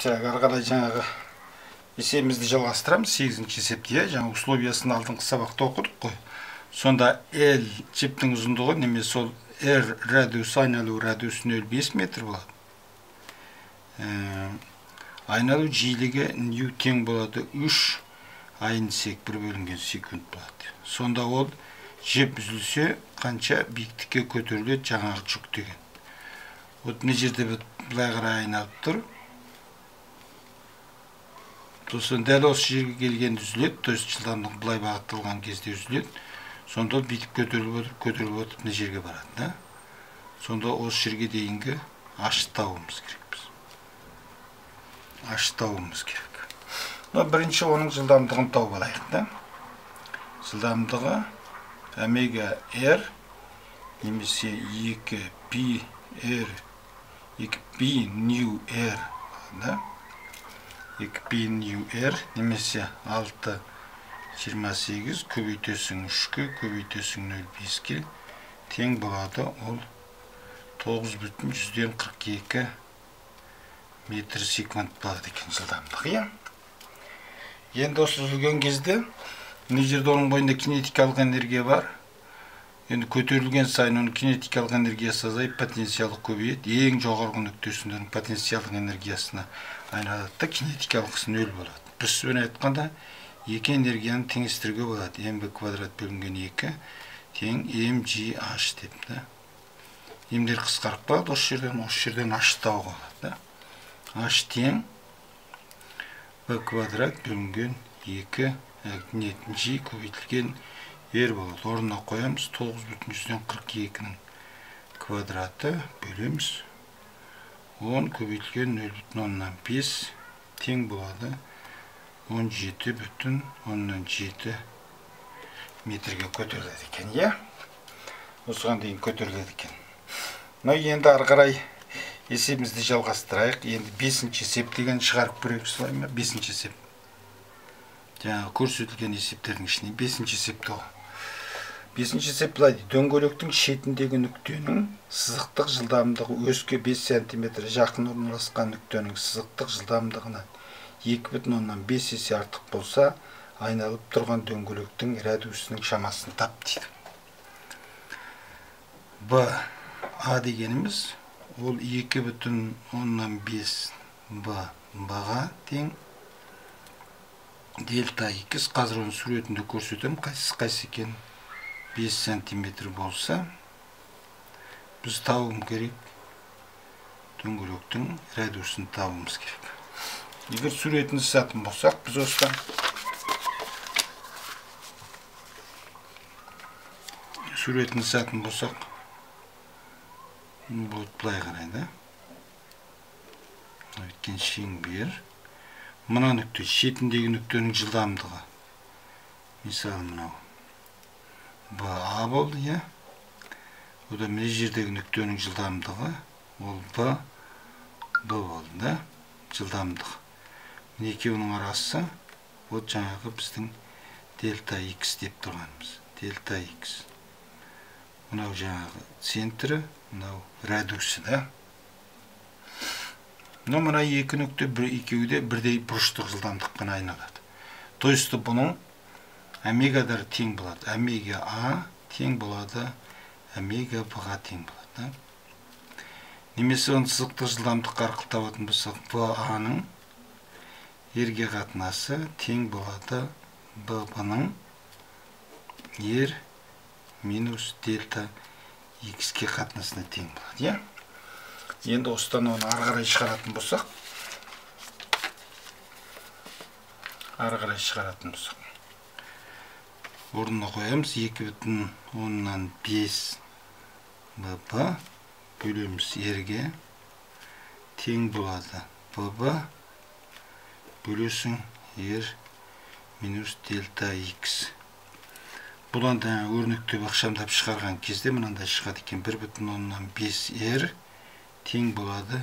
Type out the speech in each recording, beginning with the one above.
Қарқарай жаңағы есебімізді жалғастырамыз. 8-ші есепте жаңа условиясын алдыңғы сабақта оқыдық қой. Сонда L жіптің ұзындығы немесе сол R радиус айналу радиус 0,5 метр болады. Айналу жиілігі нью тең болады 3 айын сек 1 бөлінген секунд болады. Сонда ол жіп үзілсе қанша биіктікке көтеріледі жаңағы жүк деген. Вот мына жерде былай қарай айналып тұр. Сосын дәл осы жерге келген үзіледі, то есть жылдамдық былай бағытталған кезде үзіледі. Сонда бүйтіп көтеріліп өтіп мына жерге барады, да? Сонда осы жерге дейінгі ашты табуымыз керек біз. Ашты табуымыз керек. Бірінші оның жылдамдығын тауып алайық, да? Жылдамдығы омега r немесе 2 pi nu r, да? 2 pi nu r немесе 6,28 көбейтесің 3-ке көбейтесің 0,5-ке тең болады. Ол 9,42 метр секунд болады екен жылдамдығы. Енді осы үзілген кезде мына жерде оның бойында кинетикалық энергия бар. Енді көтерілген сайын оның кинетикалық энергиясы азайып, потенциалы көбейеді. Ең жоғарғы нүктесінің потенциалдық энергиясына айналады да, кинетикалықсы 0 болады. Біз сөзбен айтқанда екі энергияны теңестіруге болады. mb квадрат бөлінген 2 тең mgh деп, да. Мдер қысқарып қалады осы жерден h тауға болады, да. h тең b квадрат бөлінген 2 g көбейтілген r болады. Орнына қоямыз 9,42-нің квадраты бөлеміз 10 көбейтілген 0,5 тең болады 17,7 метрге көтеріледі екен, иә? Осыған дейін көтеріледі екен. Енді ары қарай есебімізді жалғастырайық. Енді 5-ші есеп деген шығарып көрейік, солай ма? 5-ші есеп. Жаңағы көрсетілген есептердің ішіне 5-ші есепті ол. 5-ші есеп былай дейді: дөңгелектің шетіндегі нүктенің сызықтық жылдамдығы өске 5 см жақын орналасқан нүктенің сызықтық жылдамдығынан 2,5 есе артық болса, айналып тұрған дөңгелектің радиусының шамасын тап дейді. А дегеніміз ол 2,5 баға тең дельта x. Қазір оның суретінде көрсетем, қайсы екен. 5 см болса, біз табуым керек, дөңгелектің радиусын табуымыз керек. Егер суретін жасатын болсақ, біз осыдан суретін жасатын болсақ, бұл былай қарайды. Өткен шеңбер. Мына нүкте, шетіндегі нүктенің жылдамдығы. Мысалы, мынау А болды, я? Ода мына жердегі нүктенің жылдамдығы, ол Б болды, да? Жылдамдық. Міне екеуінің арасы, ол жаңағы біздің дельта x деп тұрғанымыз. Дельта x. Мынау жаңағы центрі, мынау радиусы, да? Мына екі нүкте екеуі де бірдей бұрыштық жылдамдықпен айналады. То есть бұның омегадар тең болады. Омега А тең болады, омега Б-ға тең болады. Немесе оны сызықтық жылдамдыққа арқылы табатын болсақ, Б-ның R-ге қатынасы тең болады Б-ның R минус дельта X-ке қатынасына тең болады. Енді осыдан оны ары қарай шығаратын болсақ, орнына қоямыз 2,5 ББ бөлеміз R-ге тең болады ББ бөлесің R минус дельта X. Бұдан да өрнектеп ақшамдап шығарған кезде мынандай шығады екен: 1,5 R тең болады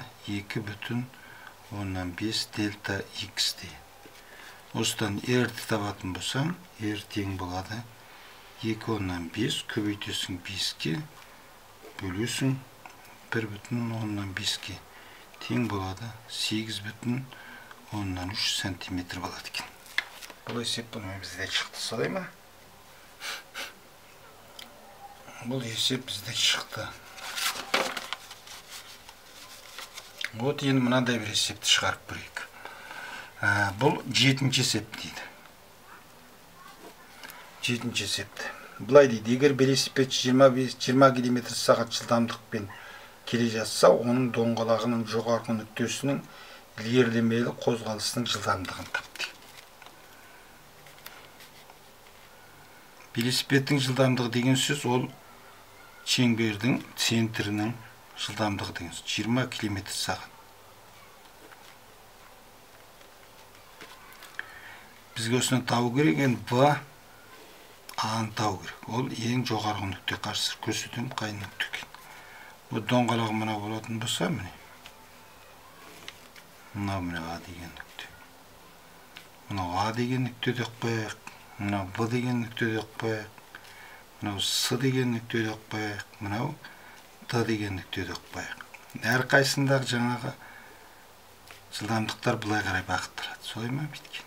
2,5 дельта X де. Осыдан R-ді табатын болсам, R тең болады 2,5 көбейтесің 5-ке бөлесің 1,5-ке тең болады 8,5 10'dan 3 сантиметр болады екен. Бұл есеп бізде шықты, солай ма? Бұл есеп бізде шықты. Вот енді мынандай бір есепті шығарып көрейік. Бұл 7-ші есеп дейді. 7-ші есепті. Бұлай дейді, егер велосипедші 20 км/сағ жылдамдықпен келе жатса, оның доңғалағының жоғарғы нүктесінің ілгерілемелі қозғалысының жылдамдығын тапты. Велосипедтің жылдамдығы деген сөз ол шеңбердің центрінің жылдамдығы деген сөз 20 км/сағ. Бізге осыны табу керек, енді В А-ны табу керек. Ол ең жоғарғы нүкте, қарсы көрсетемін қай нүкте екен. Бұл доңғалағы мына болатын болса, міне. Мына А деген нүкте. Мынау А деген нүкте деп қояйық. Мынау Б деген нүкте деп қояйық. Мынау С деген нүкте деп қояйық. Мынау Д деген нүкте деп қояйық. Әр қайсындағы жаңағы жылдамдықтар бұлай қарай бағыттырады. Солай ма біткен?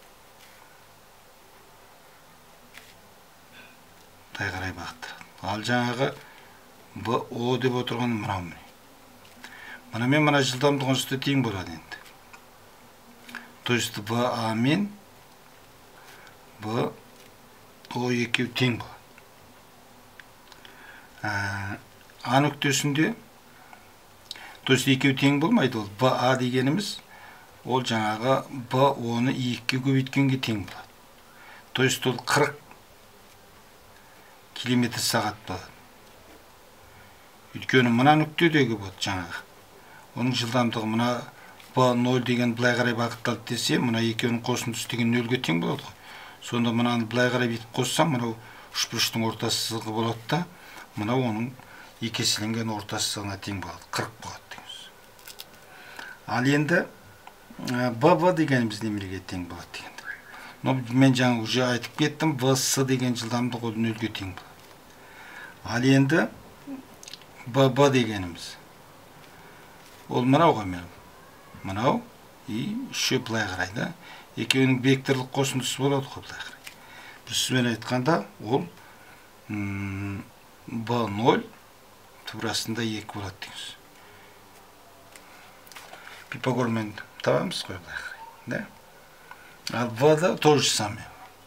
Бұлай қарай бағыттырады. Ал жаңағы Б, О деп отырған мынау міне. Мына мен мына жылдамдығын үсті тең болады енді. То есть В, А мен Б, О екеу тең болады. А нүктесінде, то есть екеу тең болмайды ол. Б, А дегеніміз, ол жаңағы Б, О-ны 2-ге көбейткенге тең болады. То есть ол 40 км/сағ болады. Өйткені мына нүктедегі болады жаңағы. Оның жылдамдығы мына Б0 деген былай қарай бағытталды десе, мына екеуінің қосындысы деген 0-ге тең болады ғой. Сонда мынаны былай қарай бүйтіп қоссам, мынау үшбұрыштың ортасы сызығы болады да, мынау оның екі еселенген ортасы сызығына тең болады, 40 болады дейміз. Ал енді БВ дегеніміз немеге тең болады дегенді. Но мен жаңа уже айтып кеттім, ВС деген жылдамдық ол 0-ге тең болады. Ал енді ББ дегеніміз ол мынау ғой мен. Мынау и үші былай қарайды. Екеуінің векторлық қосындысы болады ғой былай қарайды. Бір сөзбен айтқанда ол B0 турасында 2 болады дейміз. Пифагормен табамыз ғой былай қарайды. Ал В да то же самое.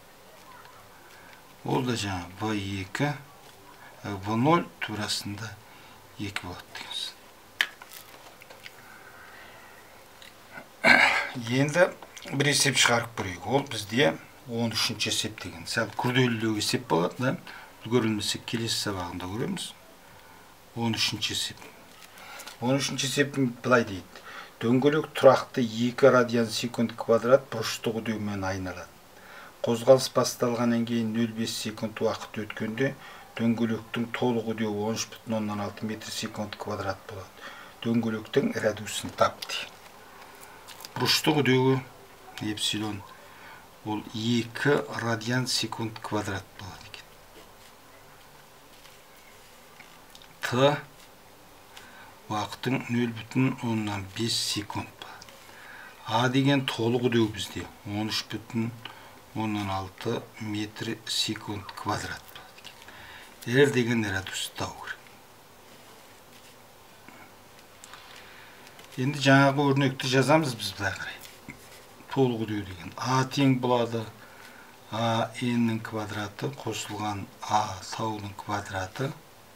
Ол да жаңа V2, V0 турасында 2 болады дейміз. Енді бір есеп шығарып көрейік. Ол бізде 13-ші есеп деген. Сәл күрделілеу есеп болады, да? Көрілмесе келесі сабағында көреміз. 13-ші есеп. 13-ші есеп былай дейді. Дөңгелек тұрақты 2 радиан секунд квадрат бұрыштық үдеумен айналады. Қозғалыс басталғаннан кейін 0,5 секунд уақыт өткенде дөңгелектің толық үдеуі 13,6 метр секунд квадрат болады. Дөңгелектің радиусын тапты. Бұрыштық үдеуі эпсилон ол 2 радиан секунд квадрат болады екен. Т уақытың 0,5 секунд болады. А деген толық үдеу бізде 13,6 метр секунд квадрат болады екен. R деген радиус табу керек. Енді жаңағы өрнекті жазамыз біз былай қарай. Толық үдеу деген А тең болады. А N-нің квадраты қосылған А таудың квадраты.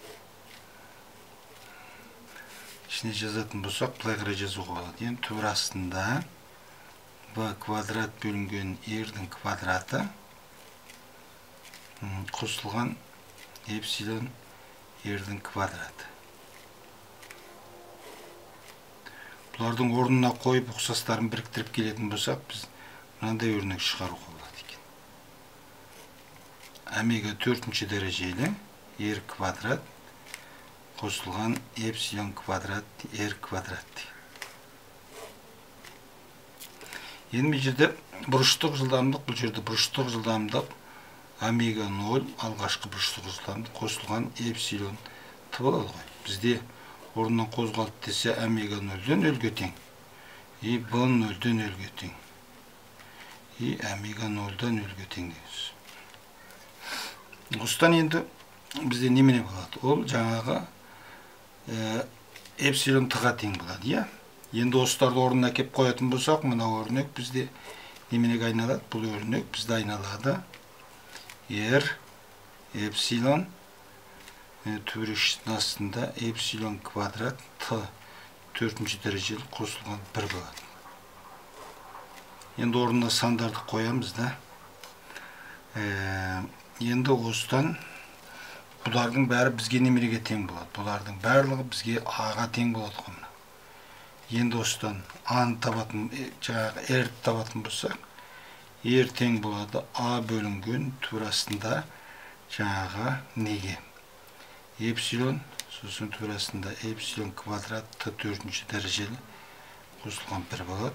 İçine жазатын болсақ, былай қарай жазуға болады. Енді турасында B квадрат бөлінген R-дің квадраты қосылған эпсилон R-дің квадраты. Бұлардың орнына қойып ұқсастарын біріктіріп келетін болсақ, біз мынандай өрнек шығаруға болады екен. Омега 4-ші дәрежелі R квадрат қосылған эпсилон квадрат R квадрат. Енді бұл жерде бұрыштық жылдамдық, бұл жерде бұрыштық жылдамдық омега 0 алғашқы бұрыштық жылдамдық қосылған эпсилон Т болады ғой. Бізде орнынан қозғалды десе омега 0-ден 0-ге тең. b noldan nölge тең. Омега нолдан нөлге тең дейміз. Осыдан енді бізде немене болады? Ол жаңағы эпсилон т-ға тең болады, иә? Енді осыларды орнына кеп қоятын болсақ, мына өрнек бізде неменеге айналады? Бұл өрнек бізде айналады r эпсилон төбірекшесінің астында эпсилон квадрат т төртінші дәрежелі қосылған 1 болады. Енді орнына сандарды қоямыз да. Енді осыдан бұлардың бәрі бізге немереге тең болады. Бұлардың барлығы бізге a-ға тең болады ғой. Енді осыдан a-ны табатын, жаңағы r-ді табатын болсақ, r тең болады a бөлінген турасында жаңағы неге? Эпсилон, сосын турасында эпсилон квадрат т төртінші дәрежелі қосылған 1 болады.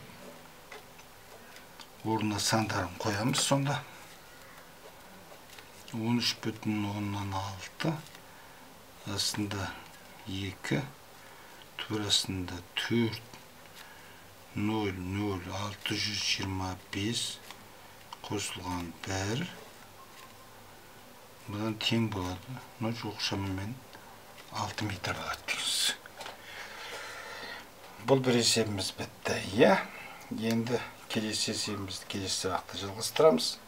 Орнына сандарын қоямыз сонда. 13,6 астында 2 турасында 4 0 0 625 қосылған 1 бұдан тең болады. Жоқ шамамен 6 метр болады дейміз. Бұл бір есебіміз бітті, иә? Енді келесі есебімізді келесі сабақта жалғастырамыз.